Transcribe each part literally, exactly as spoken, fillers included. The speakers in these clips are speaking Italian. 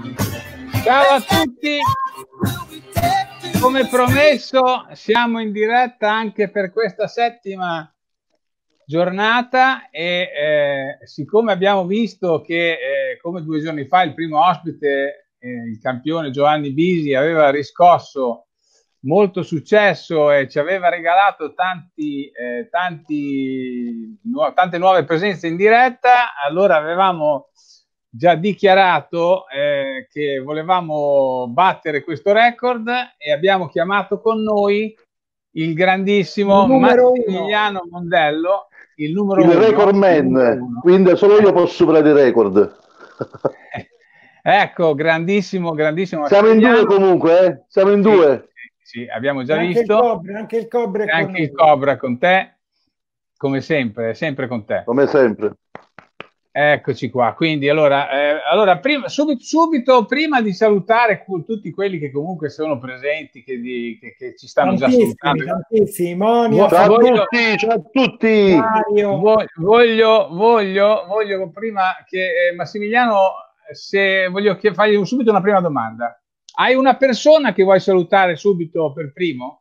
Ciao a tutti, come promesso siamo in diretta anche per questa settima giornata e eh, siccome abbiamo visto che eh, come due giorni fa il primo ospite, eh, il campione Giovanni Bisi, aveva riscosso molto successo e ci aveva regalato tanti, eh, tanti, nu tante nuove presenze in diretta, allora avevamo già dichiarato eh, che volevamo battere questo record e abbiamo chiamato con noi il grandissimo il Massimiliano uno. Mondello, il numero il uno, record man, quindi solo io posso superare il record. Ecco, grandissimo, grandissimo. Siamo in due comunque, eh? Siamo in sì, due. Sì, sì, abbiamo già anche visto. Il Cobra, anche il Cobra, anche con il Cobra con te, come sempre, sempre con te. Come sempre. Eccoci qua, quindi allora, eh, allora prima, subito, subito prima di salutare tutti quelli che comunque sono presenti, che, di, che, che ci stanno tantissimi, già salutando. Tantissimi, Monia, ciao, voglio, a tutti, ciao a tutti, Mario. Voglio, voglio, voglio prima che eh, Massimiliano, se voglio che fargli subito una prima domanda. Hai una persona che vuoi salutare subito per primo?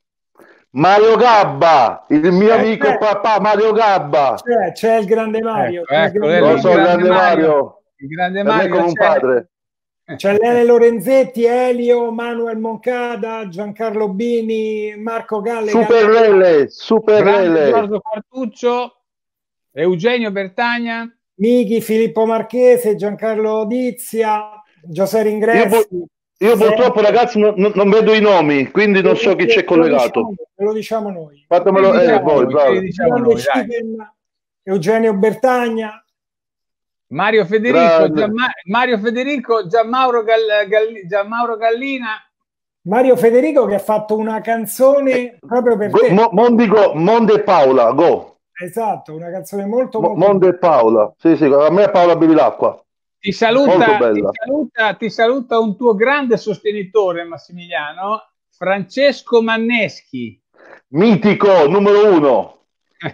Mario Gabba, il mio eh, amico eh. papà Mario Gabba. C'è il grande Mario. Ecco, ecco, il grande lo so, il grande Mario. Mario. Il grande Mario come un padre. C'è Lele Lorenzetti, Elio, Manuel Moncada, Giancarlo Bini, Marco Galle. Super Lele, Super Lele. Giorgio Quartuccio, Eugenio Bertagna. Michi, Filippo Marchese, Giancarlo Dizia, Giuseppe Ringressi. Io, io purtroppo ragazzi non, non vedo i nomi, quindi non so chi c'è collegato. Ve lo diciamo noi. Fatemelo eh, diciamo voi, bravo. Diciamo noi, Eugenio Bertagna. Mario Federico, Gianma Mario Federico, Gianmauro, Gall Gall Gianmauro Gallina. Mario Federico che ha fatto una canzone eh, proprio per go, te. Mo, Mondico, Monde e Paola, go. Esatto, una canzone molto, Mo, molto Monde e Paola, sì sì, a me Paola Bevilacqua. Ti saluta, ti, saluta, ti saluta un tuo grande sostenitore, Massimiliano, Francesco Manneschi. Mitico, numero uno.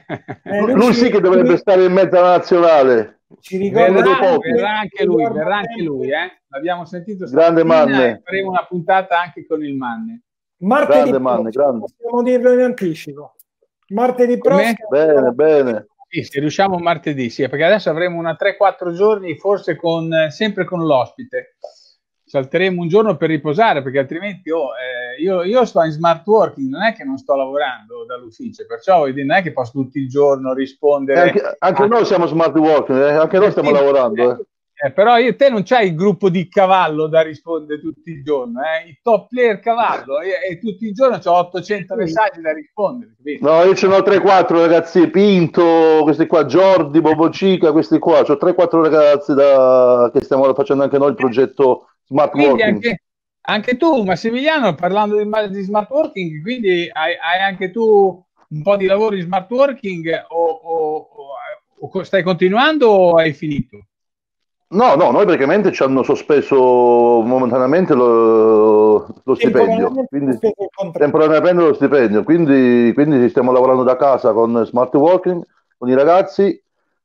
eh, lui, lui sì che dovrebbe ci... stare in mezzo alla nazionale. Ci verrà, verrà anche lui, verrà anche lui, eh? L'abbiamo sentito grande Manne. Faremo una puntata anche con il Manne. Martedì grande Manne, grande. Possiamo dirlo in anticipo. Martedì prossimo. Bene, bene. Sì, se riusciamo martedì, sì, perché adesso avremo una tre quattro giorni, forse con sempre con l'ospite. Salteremo un giorno per riposare, perché altrimenti oh, eh, io, io sto in smart working, non è che non sto lavorando dall'ufficio, perciò non è che posso tutto il giorno rispondere. Anche, anche a... noi siamo smart working, eh? anche noi stiamo sì, lavorando. Eh. Eh, però io, te non c'hai il gruppo di cavallo da rispondere tutti i giorni, eh? Il top player cavallo, e, e tutti i giorni ho ottocento messaggi da rispondere. Capito? No, io ce n'ho tre quattro ragazzi, Pinto, questi qua, Jordi, Bobo Cica, questi qua, c'ho tre quattro ragazzi da... che stiamo facendo anche noi il progetto smart quindi working. Anche, anche tu, Massimiliano, parlando di, di smart working, quindi hai, hai anche tu un po' di lavoro di smart working o, o, o, o stai continuando o hai finito? No, no, noi praticamente ci hanno sospeso momentaneamente lo, lo stipendio, quindi temporaneamente lo stipendio, quindi, quindi stiamo lavorando da casa con smart working, con i ragazzi,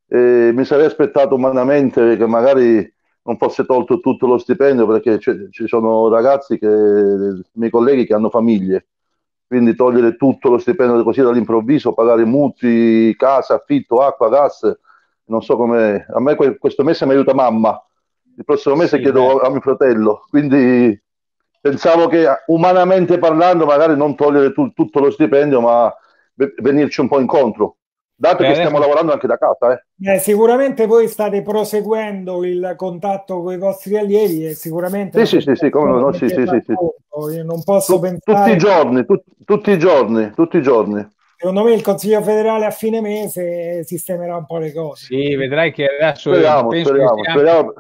e mi sarei aspettato umanamente che magari non fosse tolto tutto lo stipendio, perché ci sono ragazzi, che, i miei colleghi che hanno famiglie, quindi togliere tutto lo stipendio così dall'improvviso, pagare mutui, casa, affitto, acqua, gas... Non so come, a me questo mese mi aiuta mamma, il prossimo mese sì, chiedo beh. a mio fratello, quindi pensavo che umanamente parlando magari non togliere tu, tutto lo stipendio, ma venirci un po' incontro, dato eh, che stiamo adesso... lavorando anche da casa. Eh. Eh, sicuramente voi state proseguendo il contatto con i vostri allievi e sicuramente... Sì, sì, sì, sì, come no, sì, sì, sì, sì. Io non posso tu, pensare... Tutti i giorni, tu, tutti i giorni, tutti i giorni. Secondo me il Consiglio federale a fine mese sistemerà un po' le cose. Sì, vedrai che adesso speriamo, penso speriamo, che sia, speriamo.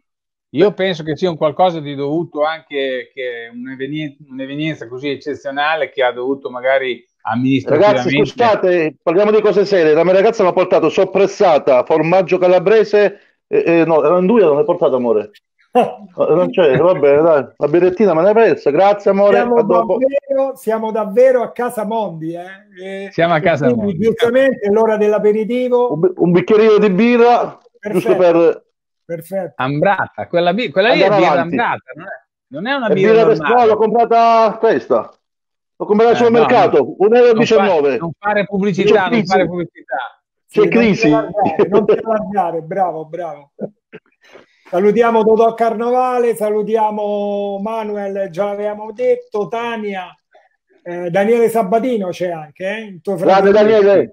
Io penso che sia un qualcosa di dovuto anche che un'evenienza un così eccezionale che ha dovuto magari amministrativamente. Ragazzi, scusate, parliamo di cose serie. La mia ragazza mi ha portato soppressata, formaggio calabrese, e, e, no, erano due, non hai portato, amore. Non c'è, va bene, dai, la birrettina me l'hai persa, grazie amore. Siamo, a dopo. Davvero, siamo davvero a casa Mondi, eh? E, siamo a casa Mondi. Giustamente è l'ora dell'aperitivo. Un, un bicchierino di birra, perfetto, giusto per, perfetto. Ambrata, quella, quella lì è birra ambrata, non è, non è una è birra birra normale. No, l'ho comprata a testa. L'ho comprata al eh, supermercato, no, un euro e diciannove. Non fare pubblicità, non fare pubblicità. C'è sì, crisi. Non ti allargare, bravo, bravo. Salutiamo Totò Carnovale, salutiamo Manuel, già l'avevamo detto, Tania, eh, Daniele Sabatino c'è anche, eh, il tuo fratello. Grande Daniele.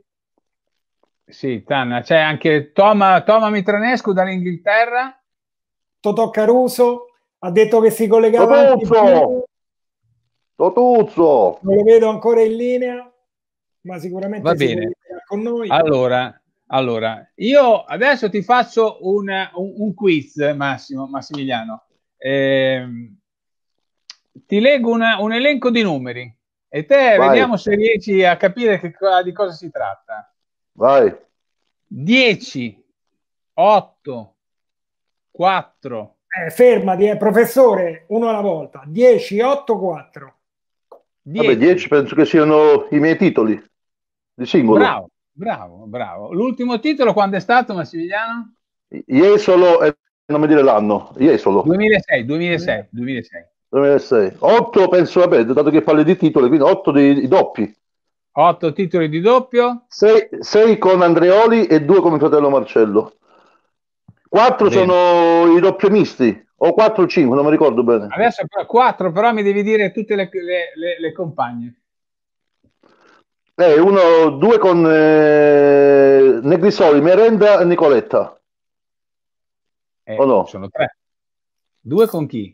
Sì, Tania, c'è anche Toma, Toma Mitranescu dall'Inghilterra. Totò Caruso ha detto che si collegava anche Totuzzo. Totuzzo. Non lo vedo ancora in linea, ma sicuramente va si bene con noi. Allora, allora, io adesso ti faccio un, un, un quiz, Massimo, Massimiliano. Eh, ti leggo una, un elenco di numeri e te Vai. vediamo se riesci a capire che, di cosa si tratta. Vai. dieci, otto, quattro. Eh, fermati, eh, professore, uno alla volta. dieci, otto, quattro. dieci. Vabbè, dieci penso che siano i miei titoli di singolo. Bravo, bravo, bravo. L'ultimo titolo quando è stato, Massimiliano? Jesolo, eh, non mi dire l'anno. Jesolo. duemilasei, duemilasei, duemilasei. duemilasei. otto penso, vabbè, dato che parli di titoli, quindi otto di, di doppi. otto titoli di doppio. sei con Andreoli e due con mio fratello Marcello. quattro sono i doppi misti, o quattro o cinque, non mi ricordo bene. Adesso quattro, però mi devi dire tutte le, le, le, le compagne. Eh, uno, due con eh, Negrisoli, Merenda e Nicoletta. Eh, o no? Sono tre. Due con chi?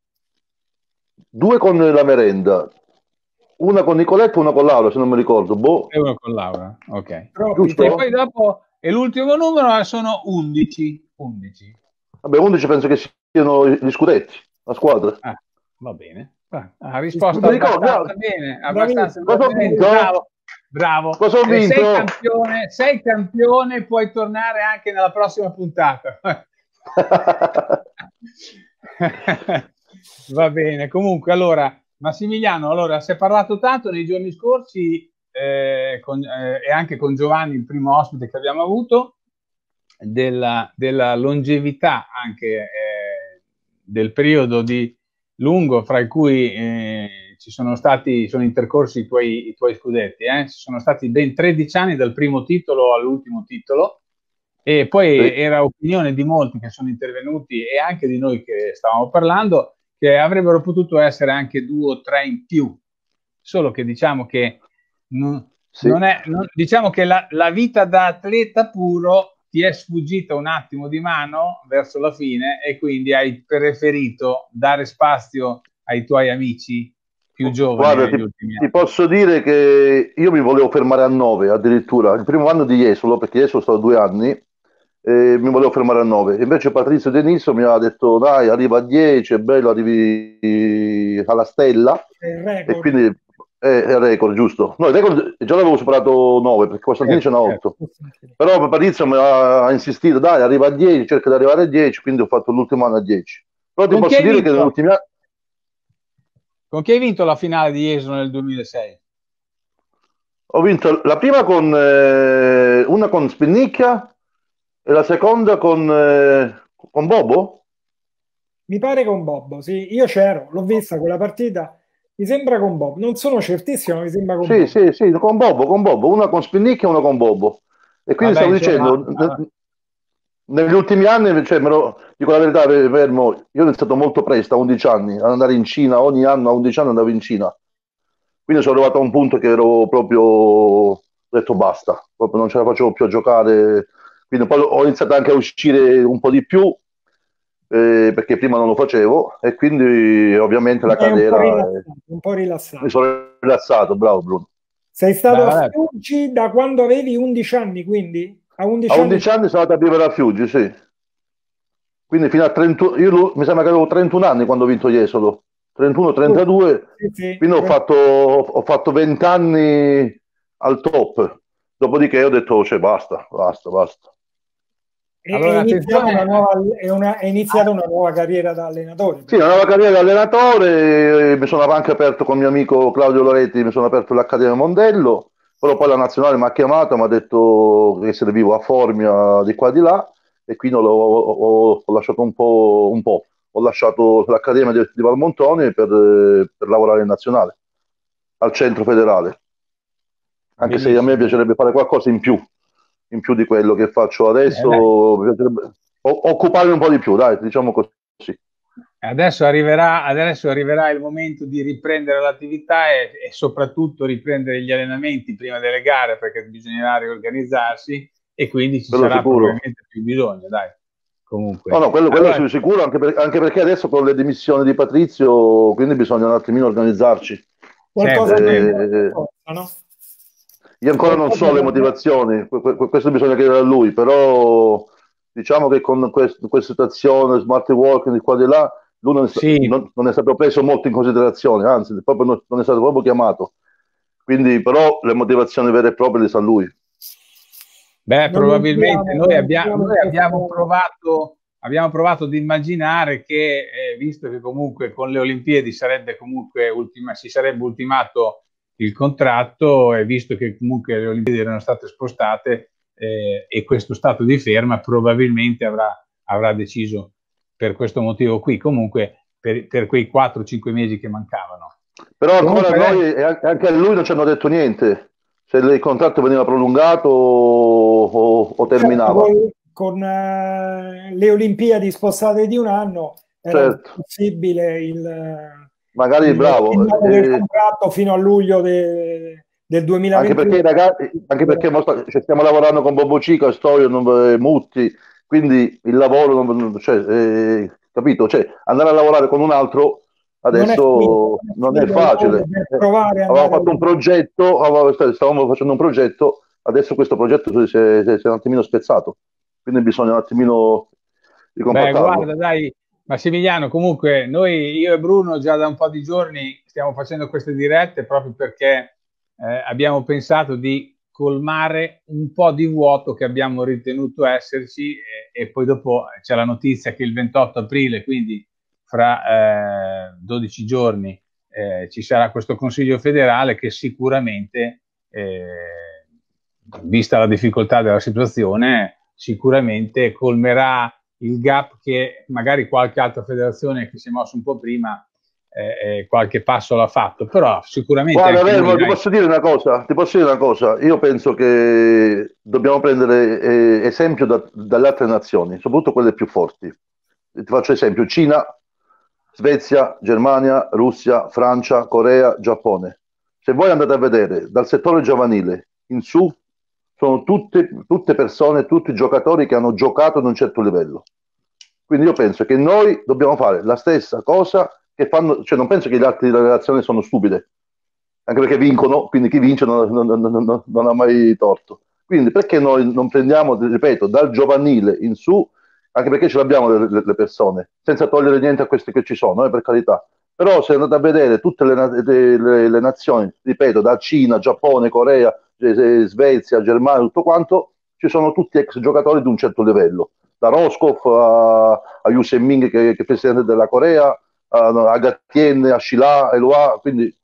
Due con la Merenda. Una con Nicoletta e una con Laura, se non mi ricordo. Boh. E una con Laura, ok. Giusto? E poi dopo, e l'ultimo numero sono undici. undici. Vabbè, undici penso che siano gli scudetti, la squadra. Ah, va bene. Ha risposto abbastanza bene. Abbastanza bene. Bravo. Bravo. Cosa ho vinto? Sei campione, sei campione, puoi tornare anche nella prossima puntata. Va bene. Comunque, allora, Massimiliano, allora, si è parlato tanto nei giorni scorsi eh, con, eh, e anche con Giovanni, il primo ospite che abbiamo avuto, della, della longevità anche eh, del periodo di lungo fra cui eh, ci sono stati, sono intercorsi i tuoi, i tuoi scudetti, eh? Ci sono stati ben tredici anni dal primo titolo all'ultimo titolo, e poi sì. Era opinione di molti che sono intervenuti e anche di noi che stavamo parlando che avrebbero potuto essere anche due o tre in più, solo che diciamo che non, sì. non è, non, diciamo che la, la vita da atleta puro ti è sfuggita un attimo di mano verso la fine e quindi hai preferito dare spazio ai tuoi amici più giovani. Guarda, ti, ti posso dire che io mi volevo fermare a nove addirittura, il primo anno di Jesolo, perché Jesolo è stato due anni, e mi volevo fermare a nove. Invece Patrizio Deniso mi ha detto dai, arriva a dieci, è bello, arrivi alla stella, e quindi è il record, giusto? No, il record già l'avevo superato nove, perché Costantini ce n'ha otto. Però Patrizio mi ha insistito, dai, arriva a dieci, cerca di arrivare a dieci, quindi ho fatto l'ultimo anno a dieci. Però ti Con posso dire vinto? che nell'ultimo anno... Con chi hai vinto la finale di Jesolo nel duemilasei? Ho vinto la prima con eh, una con Spinnicchia e la seconda con, eh, con Bobo? Mi pare con Bobo, sì, io c'ero, l'ho vista quella partita, mi sembra con Bobo, non sono certissimo, mi sembra con sì, Bobo. Sì, sì, con Bobo, con Bobo, una con Spinnicchia e una con Bobo. E quindi Vabbè, stavo dicendo, ma... negli ultimi anni, cioè, me lo, dico la verità, fermo, io ho iniziato molto presto, a undici anni, ad andare in Cina, ogni anno a undici anni andavo in Cina. Quindi sono arrivato a un punto che ero proprio, ho detto basta, proprio non ce la facevo più a giocare. Quindi poi ho iniziato anche a uscire un po' di più, eh, perché prima non lo facevo, e quindi ovviamente la carriera... Un po' rilassato, un po' rilassato. Mi sono rilassato, bravo Bruno. Sei stato Beh, a Fiuggi da quando avevi undici anni, quindi? A undici, a undici anni, anni sono andato a vivere a Fiuggi, sì. Quindi fino a trentuno, io mi sembra che avevo trentuno anni quando ho vinto Jesolo. trentuno trentadue, sì, sì, quindi ho fatto, ho fatto venti anni al top. Dopodiché ho detto, cioè, basta, basta, basta. E allora, è, iniziata una nuova, è, una, è iniziata una nuova carriera da allenatore. Sì, una nuova carriera da allenatore, mi sono anche aperto con mio amico Claudio Loretti, mi sono aperto l'Accademia Mondello, però poi la nazionale mi ha chiamato, mi ha detto che servivo a Formia di qua di là, e quindi ho, ho, ho lasciato un po', un po'. Ho lasciato l'Accademia di, di Valmontone per, per lavorare in nazionale, al centro federale. Anche Benissimo. Se a me piacerebbe fare qualcosa in più, in più di quello che faccio adesso, eh, mi piacerebbe occuparmi un po' di più, dai, diciamo così. Adesso arriverà, adesso arriverà il momento di riprendere l'attività e, e soprattutto riprendere gli allenamenti prima delle gare, perché bisognerà riorganizzarsi e quindi ci quello sarà sicuro. Probabilmente più bisogno, dai. Comunque. No, no, quello, quello allora, è sicuro, anche, per, anche perché adesso con le dimissioni di Patrizio, quindi bisogna un attimino organizzarci. Qualcosa eh, eh, no? Io ancora non so le motivazioni, questo bisogna chiedere a lui, però diciamo che con quest, questa situazione, smart working di qua e di là, lui non è, sì. non, non è stato preso molto in considerazione, anzi proprio non, non è stato proprio chiamato, quindi però le motivazioni vere e proprie le sa lui. Beh, non probabilmente abbiamo, noi, abbiamo, noi abbiamo provato abbiamo provato ad immaginare che eh, visto che comunque con le Olimpiadi sarebbe comunque ultima, si sarebbe ultimato il contratto e visto che comunque le Olimpiadi erano state spostate eh, e questo stato di ferma probabilmente avrà, avrà deciso per questo motivo qui, comunque per, per quei quattro cinque mesi che mancavano. Però ancora comunque, noi e anche a lui non ci hanno detto niente se il contratto veniva prolungato o, o terminava. Certo, con uh, le Olimpiadi spostate di un anno era certo. possibile il magari il, bravo il del eh, contratto fino a luglio de, del duemilaventi. Anche perché ragazzi, anche perché cioè, stiamo lavorando con Bobo Cica, Storio, non, Mutti, quindi il lavoro non, cioè, eh, capito? Cioè, andare a lavorare con un altro adesso non è, non è facile. Avevamo fatto un progetto, avevamo, stavamo facendo un progetto, adesso questo progetto si è, si è un attimino spezzato, quindi bisogna un attimino ricompattarlo. Beh, guarda, dai, Massimiliano, comunque noi, io e Bruno, già da un po' di giorni stiamo facendo queste dirette proprio perché eh, abbiamo pensato di colmare un po' di vuoto che abbiamo ritenuto esserci e, e poi dopo c'è la notizia che il ventotto aprile, quindi fra eh, dodici giorni, eh, ci sarà questo Consiglio federale che sicuramente, eh, vista la difficoltà della situazione, sicuramente colmerà il gap che magari qualche altra federazione che si è mossa un po' prima eh, eh, qualche passo l'ha fatto, però sicuramente guarda, Verno, noi, ti, dai... posso dire una cosa, ti posso dire una cosa, io penso che dobbiamo prendere eh, esempio da, dalle altre nazioni, soprattutto quelle più forti. Ti faccio esempio: Cina, Svezia, Germania, Russia, Francia, Corea, Giappone. Se voi andate a vedere dal settore giovanile in su, sono tutte, tutte persone, tutti giocatori che hanno giocato ad un certo livello. Quindi io penso che noi dobbiamo fare la stessa cosa che fanno, cioè non penso che le altre relazioni sono stupide, anche perché vincono, quindi chi vince non, non, non, non, non ha mai torto. Quindi perché noi non prendiamo, ripeto, dal giovanile in su, anche perché ce l'abbiamo le, le persone, senza togliere niente a queste che ci sono, eh, per carità. Però se andate a vedere tutte le, le, le, le nazioni, ripeto, da Cina, Giappone, Corea, Svezia, Germania, tutto quanto, ci sono tutti ex giocatori di un certo livello, da Roscoff a, a Yu Sen-ming che, che è presidente della Corea, a, a Gatien, a Shila, a Eloa, quindi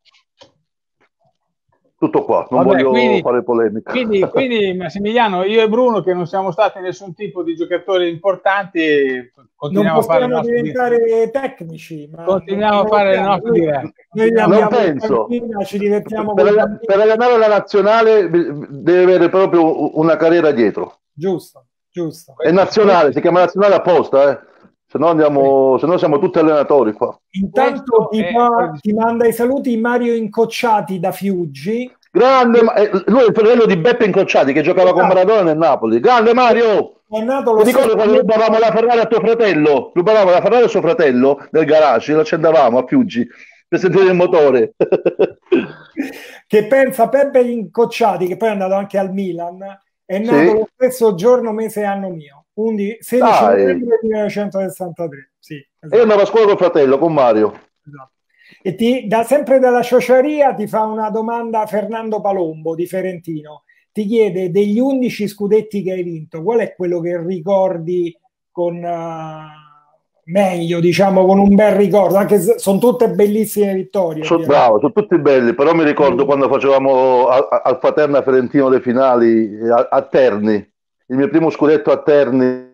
tutto qua, non Vabbè, voglio quindi, fare polemica. Quindi, quindi Massimiliano, io e Bruno che non siamo stati nessun tipo di giocatori importanti, continuiamo non a fare possiamo diventare dirette. tecnici, ma continuiamo a fare le nostre dirette. Noi non penso. Cantina, ci divertiamo per, la, per allenare la nazionale deve avere proprio una carriera dietro. Giusto, giusto. È nazionale, si chiama nazionale apposta, eh. Se no andiamo, se no siamo tutti allenatori qua. Intanto ti, è... fa, ti manda i saluti Mario Incocciati da Fiuggi. Grande, lui è il fratello di Beppe Incocciati che giocava esatto. con Maradona nel Napoli. Grande Mario! È nato lo Ti ricordo quando rubavamo la Ferrari a tuo fratello? Rubavamo la Ferrari a suo fratello nel garage, lo accendavamo a Fiuggi per sentire il motore. Che pensa Beppe Incocciati, che poi è andato anche al Milan, è nato sì. lo stesso giorno, mese e anno mio. Quindi sedici novembre millenovecentosessantatré. Sì, esatto. E io andavo a scuola con fratello, con Mario. Esatto. E ti, da sempre dalla Ciociaria ti fa una domanda Fernando Palombo di Ferentino. Ti chiede degli undici scudetti che hai vinto, qual è quello che ricordi con uh, meglio, diciamo, con un bel ricordo? Anche se sono tutte bellissime vittorie. So, bravo, sono tutti belli, però mi ricordo mm. quando facevamo al Paterna Ferentino le finali a, a Terni. Il mio primo scudetto a Terni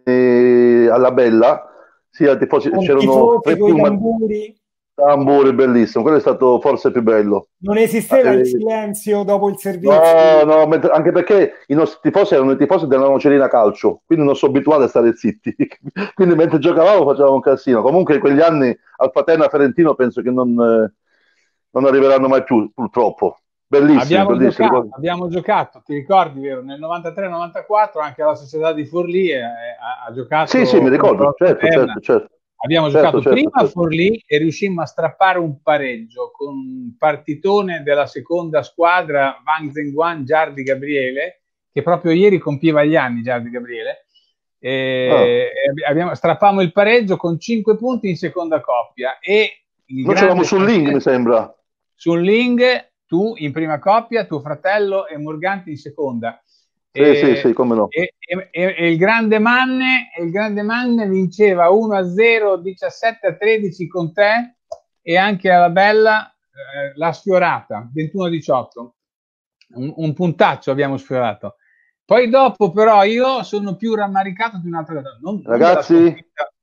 alla Bella, sia tifosi, c'erano tre tamburi. tamburi, bellissimo, quello è stato forse più bello. Non esisteva eh, il silenzio dopo il servizio? No, no, mentre, anche perché i nostri tifosi erano i tifosi della Nocerina Calcio, quindi non sono abituati a stare zitti, quindi mentre giocavamo facevamo un casino. Comunque in quegli anni al Paterna Ferentino penso che non, eh, non arriveranno mai più, purtroppo. Bellissimo, abbiamo, bellissimo. Giocato, abbiamo giocato, ti ricordi, vero? Nel novantatré novantaquattro anche la società di Forlì eh, ha, ha giocato. Sì, sì, mi ricordo, certo, certo, certo. Abbiamo certo, giocato certo, prima certo. a Forlì e riuscimmo a strappare un pareggio con un partitone della seconda squadra, Wang Zhenguan, Giardi Gabriele, che proprio ieri compiva gli anni, Giardi Gabriele. E oh. abbiamo, strappammo il pareggio con cinque punti in seconda coppia. E noi c'eravamo sul Ling, mi sembra. Sul Ling, tu in prima coppia, tuo fratello e Morganti in seconda. Sì, e, sì, sì, come no. E, e, e il grande Manne, il grande Manne vinceva uno a zero, diciassette a tredici con te, e anche alla Bella eh, l'ha sfiorata, ventuno a diciotto. Un, un puntaccio abbiamo sfiorato. Poi dopo però io sono più rammaricato di un'altra cosa. Non, Ragazzi, non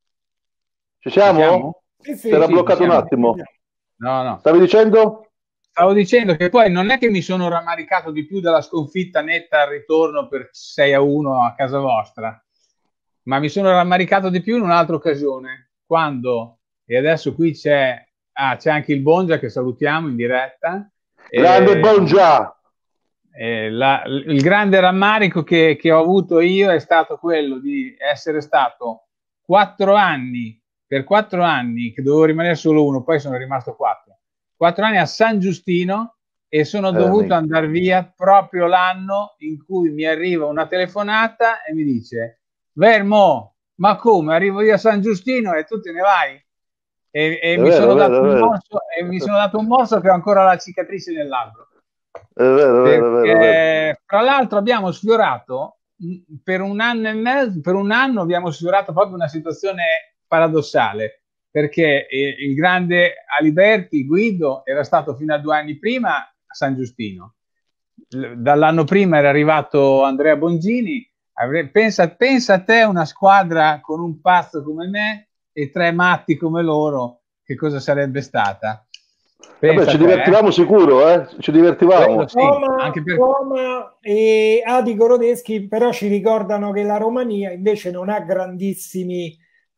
ci siamo? Ci siamo? Sì, sì, si era sì, bloccato un attimo. No, no. Stavi dicendo? Stavo dicendo che poi non è che mi sono rammaricato di più della sconfitta netta al ritorno per sei a uno a casa vostra, ma mi sono rammaricato di più in un'altra occasione, quando, e adesso qui c'è ah, c'è anche il Bongia che salutiamo in diretta. Grande eh, Bongia! Eh, la, il grande rammarico che, che ho avuto io è stato quello di essere stato quattro anni, per quattro anni, che dovevo rimanere solo uno, poi sono rimasto quattro. Quattro anni a San Giustino e sono eh, dovuto andare via proprio l'anno in cui mi arriva una telefonata e mi dice: Vermo, ma come arrivo io a San Giustino e tu te ne vai? E, e, mi, vero, sono vero, dato un vero. morso, e mi sono dato un morso che ho ancora la cicatrice nel labbro. È vero, Perché, vero, vero, vero. Fra l'altro abbiamo sfiorato per un anno e mezzo, per un anno abbiamo sfiorato proprio una situazione paradossale. Perché eh, il grande Aliberti, Guido, era stato fino a due anni prima a San Giustino. Dall'anno prima era arrivato Andrea Bongini. Avre- pensa, pensa a te una squadra con un pazzo come me e tre matti come loro, che cosa sarebbe stata? Vabbè, ci divertivamo eh. sicuro, eh? Ci divertivamo. Sì, Roma, anche per... Roma e Adi Gorodeschi però ci ricordano che la Romania invece non ha grandissimi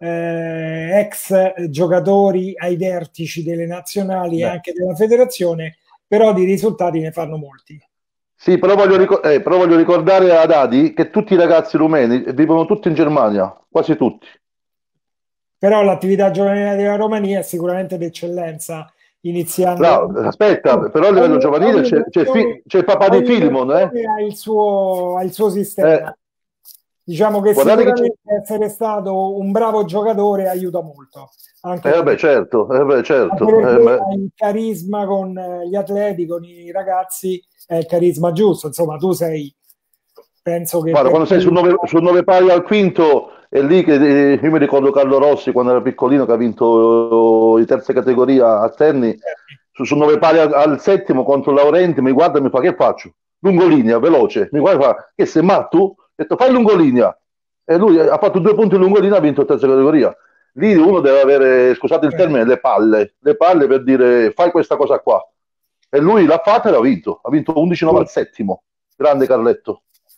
Eh, ex giocatori ai vertici delle nazionali e anche della federazione, però di risultati ne fanno molti. Sì, però voglio, ricor- eh, però voglio ricordare ad Adi che tutti i ragazzi rumeni vivono tutti in Germania, quasi tutti. Però l'attività giovanile della Romania è sicuramente d'eccellenza, iniziando... No, aspetta, però a livello giovanile c'è, c'è, fi- c'è il papà di Filimon, eh? Ha il suo, ha il suo sistema. Eh. Diciamo che Guardate sicuramente che essere stato un bravo giocatore aiuta molto. Anche eh beh, certo, eh beh, certo. Eh, ma... il carisma con gli atleti, con i ragazzi, è il carisma giusto. Insomma, tu sei, penso che... Guarda, quando sei sul nove, sul nove pari al quinto, è lì che eh, io mi ricordo Carlo Rossi quando era piccolino che ha vinto in terza categoria a Terni, su, sul nove pari al, al settimo contro Laurenti, mi guarda e mi fa: che faccio? Lungolinea, veloce. Mi guarda e fa: che sei matto? Ho detto: fai lungolinea. E lui ha fatto due punti in lungolinea, ha vinto terza categoria. Lì uno deve avere, scusate il termine, le palle, le palle per dire: fai questa cosa qua. E lui l'ha fatta e l'ha vinto. Ha vinto undici nove al settimo. Grande Carletto.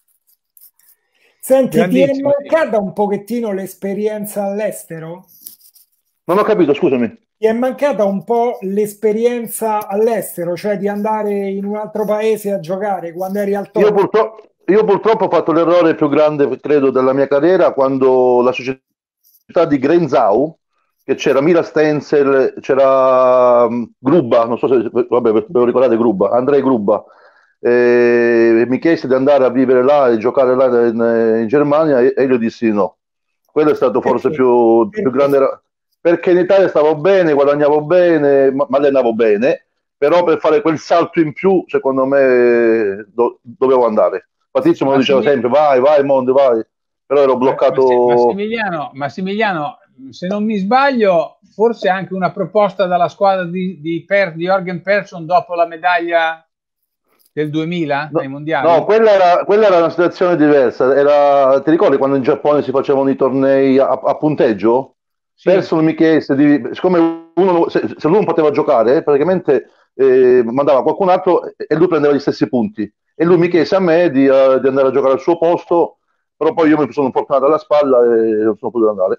Senti, ti è mancata un pochettino l'esperienza all'estero? Non ho capito, scusami. Ti è mancata un po' l'esperienza all'estero, cioè di andare in un altro paese a giocare quando eri al top? Io purtroppo, io purtroppo ho fatto l'errore più grande, credo, della mia carriera quando la società di Grenzau, che c'era Mira Stenzel, c'era Grubba, non so se vabbè, ve lo ricordate Grubba, Andrei Grubba, eh, mi chiese di andare a vivere là e giocare là in, in Germania e, e io dissi no. Quello è stato forse più, più grande, perché in Italia stavo bene, guadagnavo bene, ma allenavo bene, però per fare quel salto in più, secondo me, do, dovevo andare. Patrizio me lo diceva sempre: vai, vai, Monde, vai. Però ero bloccato. Massimiliano, Massimiliano, se non mi sbaglio, forse anche una proposta dalla squadra di, di, per, di Jorgen Persson dopo la medaglia del duemila no, nei mondiali? No, quella era, quella era una situazione diversa. Era, ti ricordi quando in Giappone si facevano i tornei a, a punteggio? Sì. Persson mi chiese di, siccome uno, se, se lui non poteva giocare, praticamente eh, mandava qualcun altro e lui prendeva gli stessi punti. E lui mi chiese a me di, uh, di andare a giocare al suo posto, però poi io mi sono fortunato alla spalla e non sono potuto andare.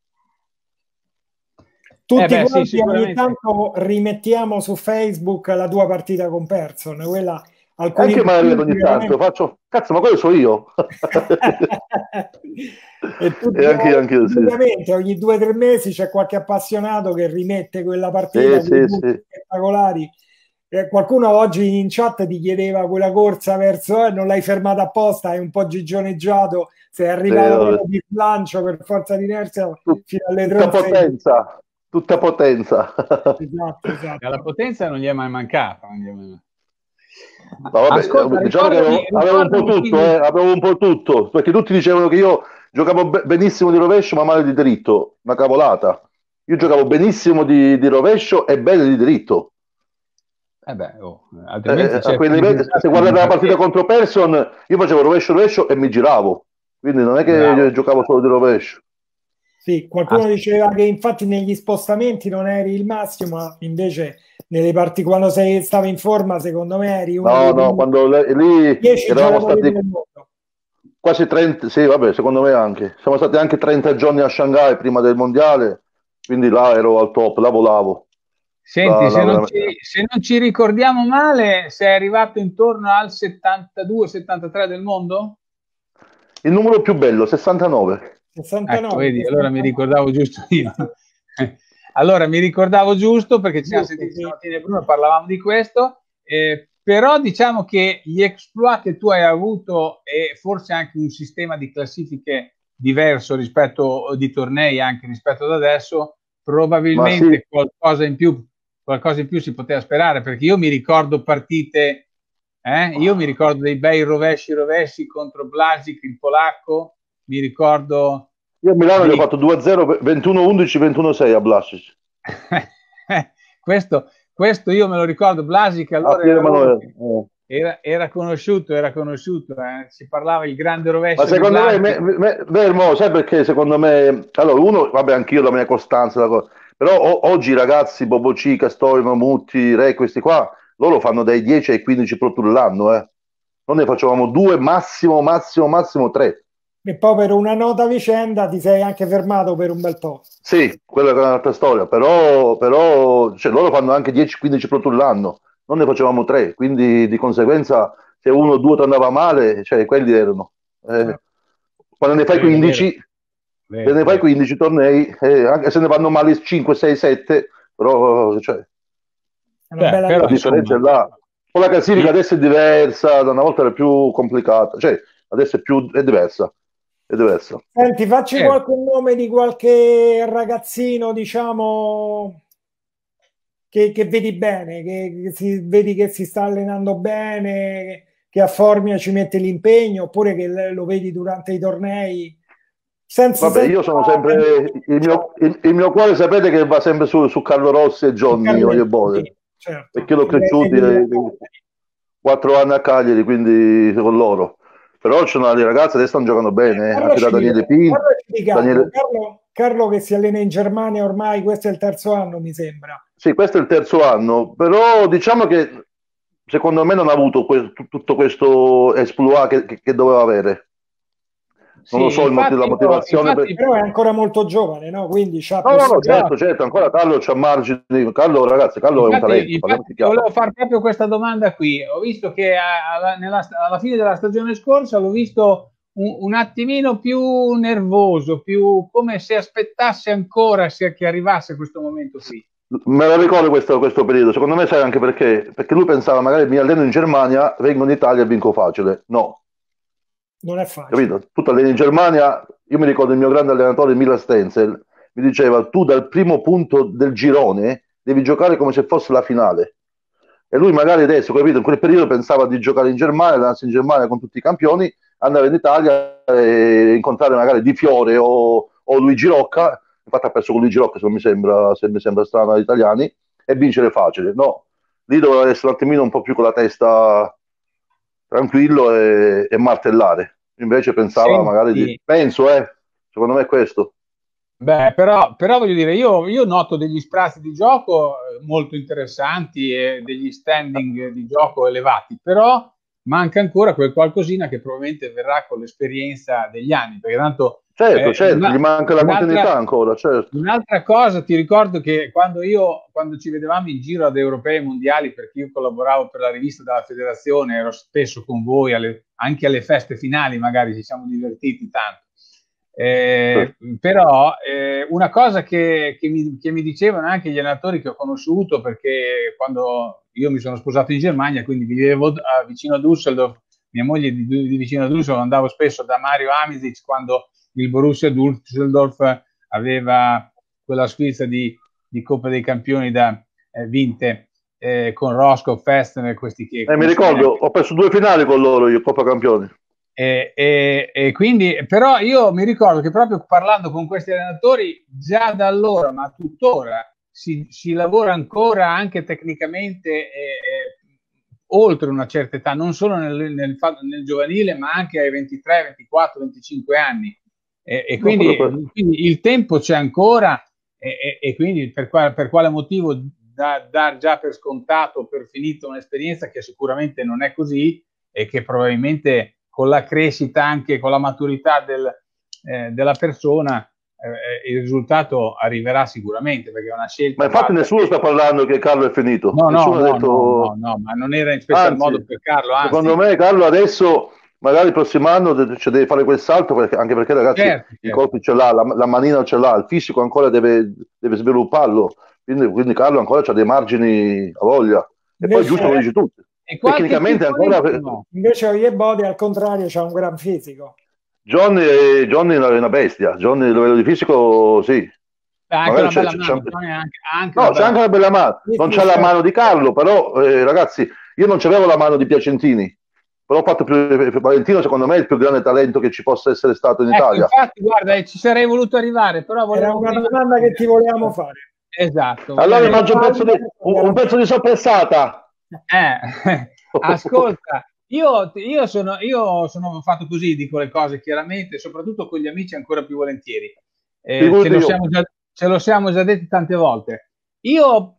Tutti eh beh, quanti sì, ogni tanto rimettiamo su Facebook la tua partita con Persson, quella alcuni anche Mario ogni veramente... tanto faccio cazzo, ma quello so io. E, tutti, e anche, anche io, sì. ogni due o tre mesi c'è qualche appassionato che rimette quella partita, sì, sì, sì. spettacolari. Eh, qualcuno oggi in chat ti chiedeva quella corsa verso eh, non l'hai fermata apposta, hai un po' gigioneggiato, sei arrivato sì, di slancio per forza di inerzia fino alle tutta potenza, tutta potenza. Esatto, esatto. La potenza non gli è mai mancata. Non gli è mai... No, vabbè, Ascolta, diciamo che avevo, avevo un po' tutto, eh, avevo un po' tutto, perché tutti dicevano che io giocavo be- benissimo di rovescio ma male di dritto, una cavolata. Io giocavo benissimo di, di rovescio e bene di dritto. Eh beh, oh, altrimenti eh, a quei livelli, se guardate la partita contro Persson, io facevo rovescio rovescio e mi giravo, quindi non è che Bravo. giocavo solo di rovescio. Sì, qualcuno ah. diceva che infatti negli spostamenti non eri il massimo, ma invece nelle partite quando sei, stavi in forma, secondo me eri uno no, no, quando le, lì eravamo stati quasi trenta, sì, vabbè, secondo me anche. Siamo stati anche trenta giorni a Shanghai prima del mondiale, quindi là ero al top, là volavo. Senti, là, se, là, non ci, se non ci ricordiamo male, sei arrivato intorno al settantadue settantatré del mondo? Il numero più bello, sessantanove. sessantanove, ecco, vedi, sessantanove. Allora mi ricordavo giusto io. Allora mi ricordavo giusto perché ci siamo sentiti stamattina e Bruno, parlavamo di questo, eh, però diciamo che gli exploit che tu hai avuto e forse anche un sistema di classifiche diverso rispetto di tornei anche rispetto ad adesso, probabilmente sì. qualcosa in più qualcosa in più si poteva sperare, perché io mi ricordo partite, eh? io mi ricordo dei bei rovesci rovesci contro Blasic, il polacco, mi ricordo... Io a Milano di... gli ho fatto due a zero, ventuno undici, ventuno sei a Blasic. questo, questo io me lo ricordo, Blasic allora ah, era, uno, eh. era, era conosciuto, era conosciuto, eh? si parlava il grande rovescio. Ma secondo me, me, me, me, sai perché secondo me, allora uno, vabbè anch'io la mia costanza, la cosa, però o, oggi i ragazzi, Bobo Cica, Story, Mamutti, Re, questi qua, loro fanno dai dieci ai quindici Pro Tour l'anno, eh. Noi ne facevamo due, massimo, massimo, massimo tre. E poi per una nota vicenda ti sei anche fermato per un bel po'. Sì, quella è un'altra storia, però, però cioè, loro fanno anche dieci quindici Pro Tour l'anno, non ne facevamo tre, quindi di conseguenza se uno o due ti andava male, cioè quelli erano. Eh, quando ne fai quindici, vero, ne fai quindici tornei, eh, anche se ne vanno male cinque, sei, sette, però cioè, è una bella però, la differenza insomma, è là. Poi la classifica sì. adesso è diversa, da una volta era più complicata, cioè adesso è più è diversa. È diversa. Senti, facci eh. qualche nome di qualche ragazzino, diciamo, che, che vedi bene, che, che si, vedi che si sta allenando bene, che a Formia ci mette l'impegno, oppure che lo vedi durante i tornei. Senza, Vabbè, senza io sono sempre il mio, il, il mio cuore, sapete che va sempre su, su Carlo Rossi e Johnny Ogliebode, sì, certo. Perché l'ho cresciuti eh, quattro anni a Cagliari, quindi con loro. Però c'è una di ragazze che stanno giocando bene, eh. anche da Daniele Pini. Daniele... Carlo, Carlo che si allena in Germania ormai, questo è il terzo anno mi sembra. Sì, questo è il terzo anno, però diciamo che secondo me non ha avuto que tutto questo esploit che, che, che doveva avere. Non sì, lo so il motivo, la motivazione. Infatti, per... Però è ancora molto giovane, no? Quindi c'ha no, no, no, certo, certo, ancora Carlo c'ha margini. Carlo, ragazzi, Carlo infatti, è un talento. Infatti, volevo fare proprio questa domanda qui. Ho visto che alla, nella, alla fine della stagione scorsa l'ho visto un, un attimino più nervoso, più come se aspettasse ancora se, che arrivasse questo momento qui. Me lo ricordo questo, questo periodo, secondo me sai anche perché, perché lui pensava magari mi alleno in Germania, vengo in Italia e vinco facile. No. Non è facile. Capito? Tu ti alleni in Germania, io mi ricordo il mio grande allenatore Milan Stenzel, mi diceva tu dal primo punto del girone devi giocare come se fosse la finale. E lui magari adesso, capito, in quel periodo pensava di giocare in Germania, allenarsi in Germania con tutti i campioni, andare in Italia e incontrare magari Di Fiore o, o Luigi Rocca, infatti ha perso con Luigi Rocca se non mi sembra, se mi sembra strano agli italiani, e vincere facile. No, lì doveva essere un attimino un po' più con la testa tranquillo e, e martellare. Invece pensava Senti, magari di... Penso, eh, secondo me è questo. Beh, però, però voglio dire, io, io noto degli sprazzi di gioco molto interessanti e degli standing di gioco elevati, però manca ancora quel qualcosina che probabilmente verrà con l'esperienza degli anni, perché tanto Certo, eh, certo, una, gli manca la un'altra, continuità ancora, certo. un'altra cosa, ti ricordo che quando io, quando ci vedevamo in giro ad europei e mondiali, perché io collaboravo per la rivista della federazione, ero spesso con voi, alle, anche alle feste finali magari ci siamo divertiti tanto. Eh, però eh, una cosa che, che, mi, che mi dicevano anche gli allenatori che ho conosciuto, perché quando io mi sono sposato in Germania, quindi vivevo a, vicino a Düsseldorf, mia moglie di, di vicino a Düsseldorf, andavo spesso da Mario Amisic quando il Borussia Düsseldorf aveva quella sfilza di, di Coppa dei Campioni da eh, vinte eh, con Roscoe, Festner, questi che Eh, mi ricordo, ho perso due finali con loro io, Coppa Campioni. E, e, e quindi, però io mi ricordo che proprio parlando con questi allenatori, già da allora, ma tuttora, si, si lavora ancora anche tecnicamente e, e, oltre una certa età, non solo nel, nel, nel giovanile, ma anche ai ventitré, ventiquattro, venticinque anni. E, e quindi, no, quindi il tempo c'è ancora e, e quindi per, quale, per quale motivo dar da già per scontato, per finito un'esperienza che sicuramente non è così e che probabilmente con la crescita, anche con la maturità del, eh, della persona, eh, il risultato arriverà sicuramente, perché è una scelta. Ma infatti nessuno che... sta parlando che Carlo è finito. No, nessuno no, ha detto... no, no, no, ma non era in special anzi, modo per Carlo. Anzi. Secondo me Carlo adesso, magari il prossimo anno, cioè, deve fare quel salto, perché, anche perché ragazzi certo, i certo. colpi ce l'ha, la, la manina ce l'ha, il fisico ancora deve, deve svilupparlo, quindi, quindi Carlo ancora ha dei margini a voglia. E invece, poi giusto lo dici tutti. Tecnicamente ancora... Invece Oyebode al contrario c'ha un gran fisico. Johnny, Johnny è una bestia, Johnny a livello di fisico sì. Anche una bella mano, anche, anche no, c'è anche una bella mano, non c'è la mano di Carlo, però eh, ragazzi, io non c'avevo la mano di Piacentini, però ho fatto più, Valentino secondo me è il più grande talento che ci possa essere stato in ecco, Italia. Infatti, guarda, ci sarei voluto arrivare, però era una domanda che ti volevamo fare. Esatto. Allora vi faccio un pezzo di, un, un pezzo di soppressata. Eh, ascolta, io, io, sono, io sono fatto così, dico le cose chiaramente, soprattutto con gli amici ancora più volentieri. Eh, ce, lo siamo già, ce lo siamo già detti tante volte. Io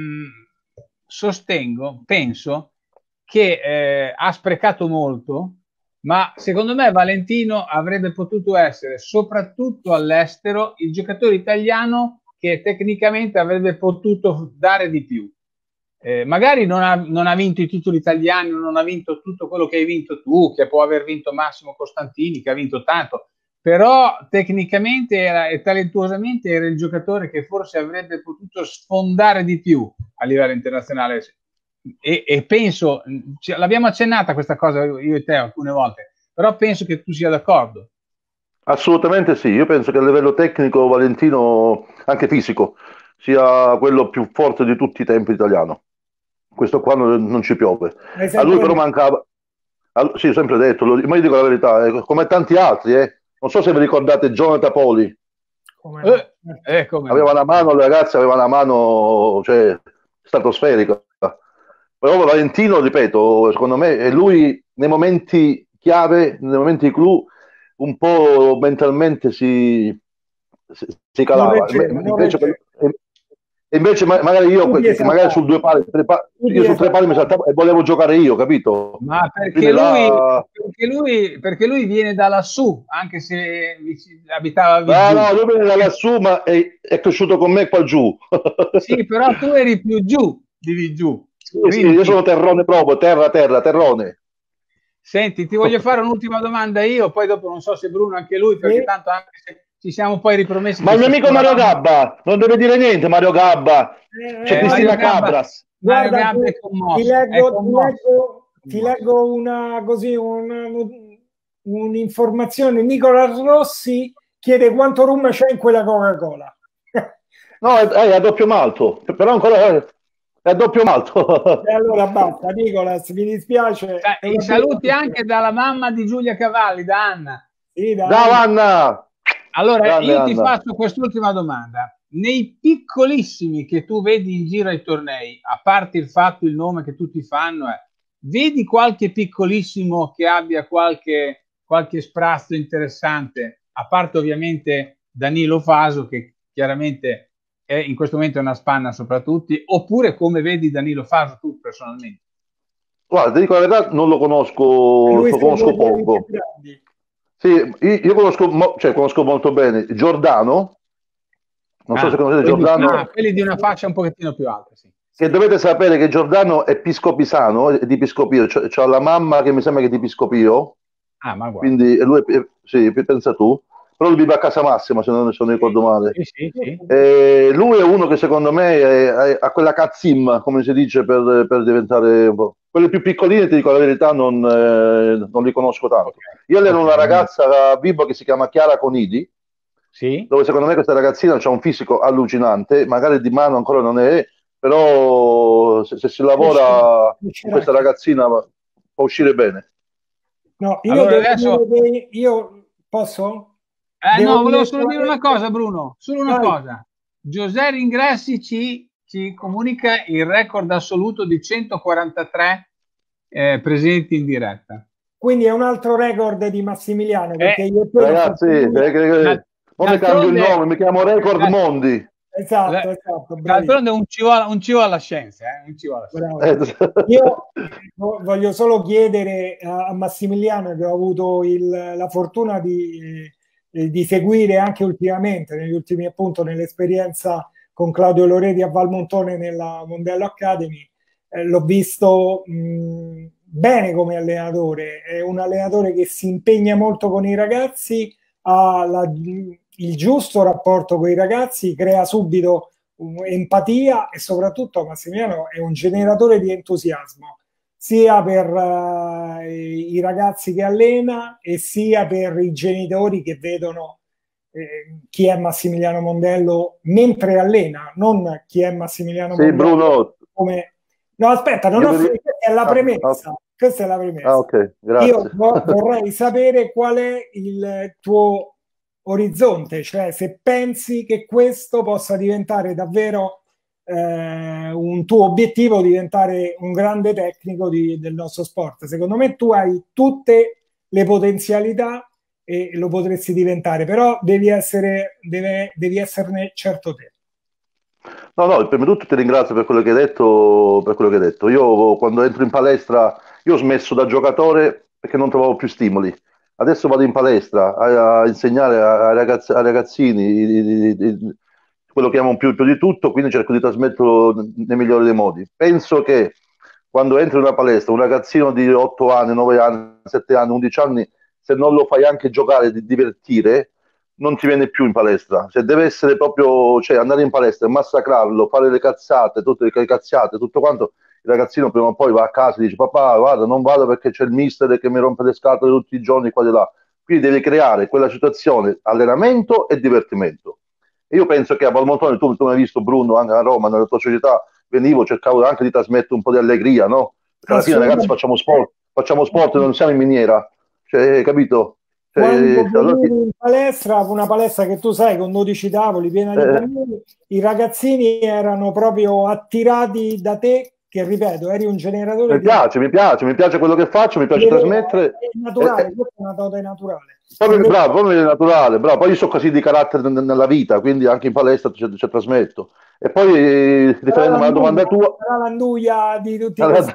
mh, sostengo, penso che eh, ha sprecato molto, ma secondo me Valentino avrebbe potuto essere, soprattutto all'estero, il giocatore italiano che tecnicamente avrebbe potuto dare di più. Eh, magari non ha, non ha vinto i titoli italiani, non ha vinto tutto quello che hai vinto tu, che può aver vinto Massimo Costantini, che ha vinto tanto, però tecnicamente era, e talentuosamente era il giocatore che forse avrebbe potuto sfondare di più a livello internazionale. E, e penso, l'abbiamo accennata questa cosa io e te alcune volte, però penso che tu sia d'accordo. Assolutamente sì, io penso che a livello tecnico Valentino, anche fisico, sia quello più forte di tutti i tempi italiano. Questo qua non, non ci piove. A lui però mancava, a, sì, ho sempre detto, lo, ma io dico la verità, eh, come tanti altri, eh, non so se vi ricordate Jonathan Poli, come no? eh, eh, come aveva no. una mano, le ragazze aveva una mano, cioè, stratosferica. Però Valentino, ripeto, secondo me, è lui nei momenti chiave, nei momenti clou, un po' mentalmente si, si, si calava. Reggeva, invece, per, invece magari io, che magari sul due pali, tre pali io su tre pali mi saltavo e volevo giocare io, capito? Ma perché lui, la... perché lui, perché lui viene da lassù, anche se abitava lì. No, no, lui viene da lassù, ma è, è cresciuto con me qua giù. Sì, però tu eri più giù, di giù. Sì, sì, io sono terrone proprio, terra, terra, terrone. Senti, ti voglio fare un'ultima domanda io, poi dopo non so se Bruno anche lui, perché sì. Tanto anche se ci siamo poi ripromessi. Ma il mio amico Mario Gabba, non deve dire niente Mario Gabba, c'è eh, Cristina Cabras. Mario Gabba è commosso. Ti leggo, ti leggo, ti leggo una così, un'informazione. Nicola Rossi chiede quanto rum c'è in quella Coca-Cola. No, è, è a doppio malto, però ancora... è a doppio malto. E allora basta, Nicolas, mi dispiace. Eh, I saluti anche dalla mamma di Giulia Cavalli, da Anna. Sì, da Ciao Anna. Anna! Allora, Grande io Anna. ti faccio quest'ultima domanda. Nei piccolissimi che tu vedi in giro ai tornei, a parte il fatto, il nome che tutti fanno, è, vedi qualche piccolissimo che abbia qualche, qualche sprazzo interessante, a parte ovviamente Danilo Faso, che chiaramente è in questo momento una spanna sopra tutti, oppure come vedi Danilo Faso tu personalmente? Guarda, ti dico la verità, non lo conosco, lo conosco poco. Sì, io, io conosco, cioè, conosco molto bene Giordano, non ah, so se conoscete quelli, Giordano. Ah, quelli di una fascia un pochettino più alta, sì. Che dovete sapere che Giordano è piscopisano, è di Piscopio, c'ha la mamma che mi sembra che è di Piscopio, ah, ma guarda. Quindi lui è, sì, pensa tu, però lui vive a Casa Massima, se non, se non ricordo male. Sì, sì, sì. E lui è uno che secondo me ha quella cazzimma, come si dice, per, per diventare un po'. Quelle più piccoline, ti dico la verità, non, eh, non li conosco tanto. Okay. Io ero okay. una ragazza a Vibo che si chiama Chiara Conidi, sì? dove secondo me questa ragazzina ha un fisico allucinante, magari di mano ancora non è, però se, se si lavora con questa ragazzina può uscire bene. No, io, allora adesso... che io posso? Eh, no, volevo solo dire una cosa, Bruno, solo una Vai. cosa. Giuseppe Ringressi ci, ci comunica il record assoluto di centoquarantatré eh, presenti in diretta. Quindi è un altro record di Massimiliano, perché eh, io ragazzi, eh, non mi cambio il nome, mi chiamo Record Mondi. Esatto, esatto. D'altronde un ci vuole, un ci vuole alla scienza. Eh? Un ci vuole alla scienza. Io voglio solo chiedere a Massimiliano, che ho avuto il, la fortuna di, di seguire anche ultimamente, negli ultimi appunto, nell'esperienza con Claudio Loredi a Valmontone nella Mondello Academy, eh, l'ho visto mh, bene come allenatore. È un allenatore che si impegna molto con i ragazzi, ha la, il giusto rapporto con i ragazzi, crea subito empatia e soprattutto Massimiliano è un generatore di entusiasmo sia per uh, i ragazzi che allena e sia per i genitori che vedono eh, chi è Massimiliano Mondello mentre allena, non chi è Massimiliano sì, Mondello Bruno. come... No, aspetta, non ho finito, questa è la premessa. Questa è la premessa. Ah, okay, grazie. Io vorrei sapere qual è il tuo orizzonte, cioè se pensi che questo possa diventare davvero eh, un tuo obiettivo, diventare un grande tecnico di, del nostro sport. Secondo me tu hai tutte le potenzialità e lo potresti diventare, però devi essere, deve, devi esserne certo te. No, no, prima di tutto ti ringrazio per quello che hai detto, per quello che hai detto. Io quando entro in palestra, io ho smesso da giocatore perché non trovavo più stimoli. Adesso vado in palestra a, a insegnare ai, ragazz, ai ragazzini di, di, di, quello che amo più, più di tutto, quindi cerco di trasmetterlo nei migliori dei modi. Penso che quando entro in una palestra, un ragazzino di otto anni, nove anni, sette anni, undici anni, se non lo fai anche giocare, di divertire, non ti viene più in palestra. Cioè, deve essere proprio, cioè, andare in palestra, massacrarlo, fare le cazzate, tutte le cazziate, tutto quanto. Il ragazzino prima o poi va a casa e dice: papà, guarda, non vado perché c'è il mister che mi rompe le scatole tutti i giorni qua e là. Quindi devi creare quella situazione, allenamento e divertimento. E io penso che a Valmontone, tu, tu mi hai visto, Bruno, anche a Roma, nella tua società, venivo, cercavo anche di trasmettere un po' di allegria, no? Perché alla fine, ragazzi, facciamo sport, facciamo sport e non siamo in miniera. Cioè, capito? Quando allora... in palestra, una palestra che tu sai con dodici tavoli piena di bambini, eh. i ragazzini erano proprio attirati da te, che ripeto, eri un generatore. Mi piace, di... mi piace, mi piace quello che faccio, mi piace è trasmettere. È naturale, eh, questa è una dote naturale. Proprio, bravo, proprio naturale, bravo. Poi io sono così di carattere nella vita, quindi anche in palestra ci, ci trasmetto. E poi, riferendomi alla domanda tua... Sarà l'anduia di tutti questi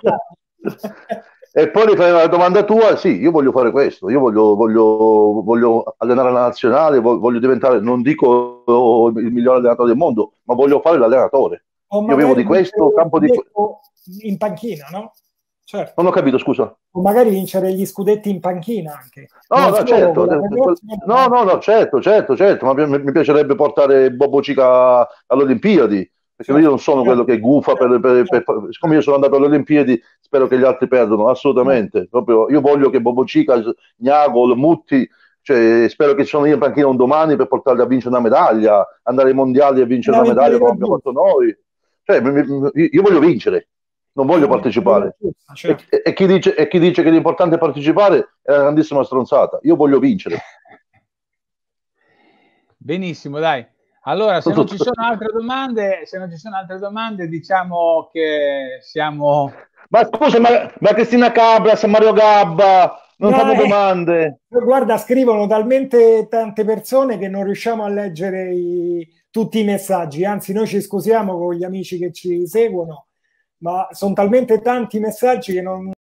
E poi riferendo alla domanda tua, sì, io voglio fare questo, io voglio, voglio, voglio allenare la nazionale, voglio diventare, non dico il migliore allenatore del mondo, ma voglio fare l'allenatore. Io vivo di questo, campo di... In panchina, no? Certo. Non ho capito, scusa. O magari vincere gli scudetti in panchina anche. No, no, certo. No, no, no, certo, certo, certo, ma mi piacerebbe portare Bobo Cica alle Olimpiadi. Perché io non sono quello che gufa, per, per, per, per, siccome io sono andato alle Olimpiadi, spero che gli altri perdano, assolutamente. Proprio, io voglio che Bobo Cica, Gnagol, Mutti, cioè, spero che sono io in panchina un domani per portarli a vincere una medaglia, andare ai mondiali e vincere una medaglia come abbiamo fatto noi. Cioè, io voglio vincere, non voglio partecipare. E, e, chi dice, e chi dice che l'importante è partecipare è una grandissima stronzata. Io voglio vincere. Benissimo, dai. Allora, se non ci sono altre domande, se non ci sono altre domande, diciamo che siamo... Ma scusa, ma, ma Cristina Cabras, Mario Gabba, non no, fanno eh, domande? Guarda, scrivono talmente tante persone che non riusciamo a leggere i, tutti i messaggi, anzi noi ci scusiamo con gli amici che ci seguono, ma sono talmente tanti messaggi che non,